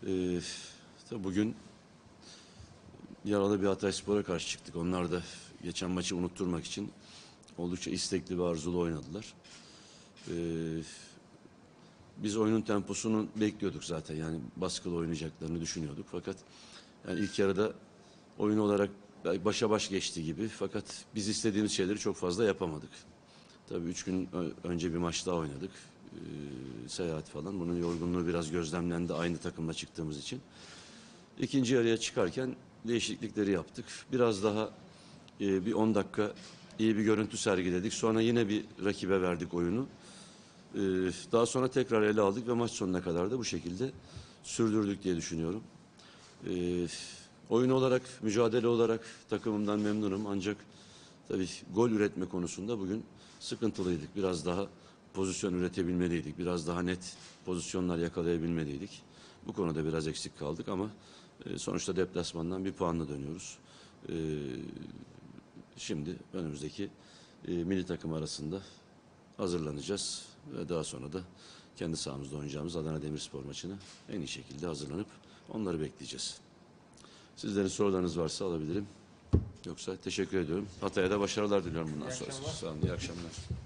Ee, tabii bugün yaralı bir Hatayspor'a karşı çıktık. Onlar da geçen maçı unutturmak için oldukça istekli ve arzulu oynadılar. Ee, biz oyunun temposunu bekliyorduk zaten. Yani baskılı oynayacaklarını düşünüyorduk. Fakat yani ilk yarıda oyun olarak başa baş geçti gibi. Fakat biz istediğimiz şeyleri çok fazla yapamadık. Tabii 3 gün önce bir maç daha oynadık. Seyahat falan. Bunun yorgunluğu biraz gözlemlendi aynı takımla çıktığımız için. İkinci yarıya çıkarken değişiklikleri yaptık. Biraz daha bir 10 dakika iyi bir görüntü sergiledik. Sonra yine bir rakibe verdik oyunu. E, daha sonra tekrar ele aldık ve maç sonuna kadar da bu şekilde sürdürdük diye düşünüyorum. E, oyun olarak, mücadele olarak takımımdan memnunum. Ancak tabii gol üretme konusunda bugün sıkıntılıydık. Biraz daha pozisyon üretebilmeliydik. Biraz daha net pozisyonlar yakalayabilmeliydik. Bu konuda biraz eksik kaldık ama sonuçta deplasmandan bir puanla dönüyoruz. E, şimdi önümüzdeki milli takım arasında hazırlanacağız ve daha sonra da kendi sahamızda oynayacağımız Adana Demirspor maçını en iyi şekilde hazırlanıp onları bekleyeceğiz. Sizlerin sorularınız varsa alabilirim. Yoksa teşekkür ediyorum. Hatay'a da başarılar diliyorum bundan sonra. Sağ olun, iyi akşamlar.